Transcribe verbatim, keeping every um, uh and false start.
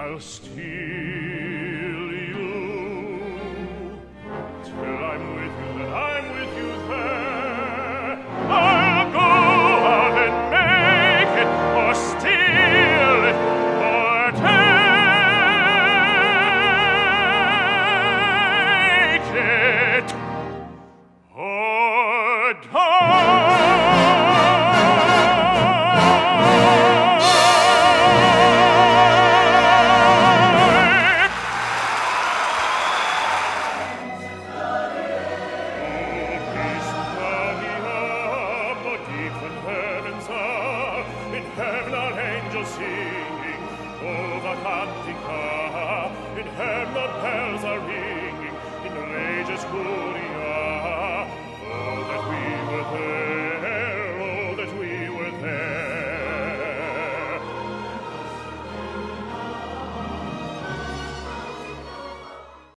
I'll steal you till I'm with you, then I'm with you there. I'll go out and make it, or steal it, or take it, or die. Heaven our angels singing, over Cantica. In heaven the bells are ringing, in rages cool.